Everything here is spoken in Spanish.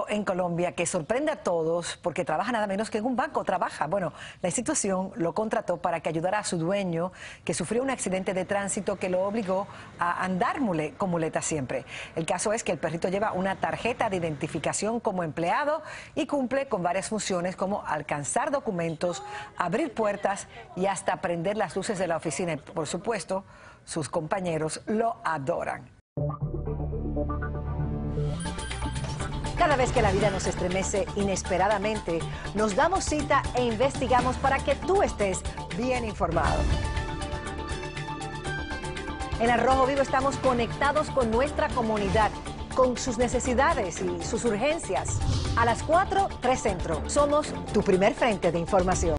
en Colombia que sorprende a todos porque trabaja nada menos que en un banco. Bueno, la institución lo contrató para que ayudara a su dueño que sufrió un accidente de tránsito que lo obligó a andar con muleta siempre. El caso es que el perrito lleva una tarjeta de identificación como empleado y cumple con varias funciones como alcanzar documentos, abrir puertas y hasta prender las luces de la oficina. Y, por supuesto, sus compañeros lo adoran. Cada vez que la vida nos estremece inesperadamente, nos damos cita e investigamos para que tú estés bien informado. En Al Rojo Vivo estamos conectados con nuestra comunidad, con sus necesidades y sus urgencias. A las 4, 3 Centro. Somos tu primer frente de información.